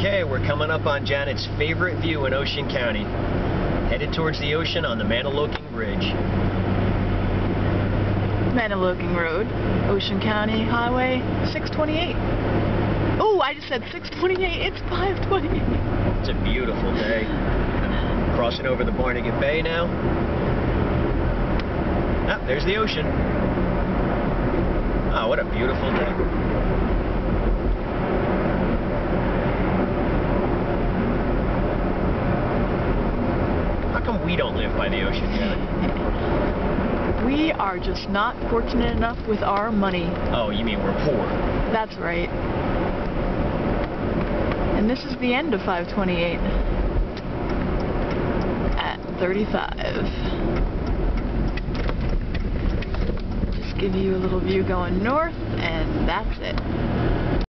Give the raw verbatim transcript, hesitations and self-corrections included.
Okay, we're coming up on Janet's favorite view in Ocean County. Headed towards the ocean on the Mantoloking Bridge. Mantoloking Road, Ocean County Highway six twenty-eight. Oh, I just said six twenty-eight. It's five twenty-eight. It's a beautiful day. I'm crossing over the Barnegat Bay now. Ah, there's the ocean. Ah, what a beautiful day. How come we don't live by the ocean, Janet? We are just not fortunate enough with our money. Oh, you mean we're poor? That's right. And this is the end of five twenty-eight at thirty-five. Just give you a little view going north, and that's it.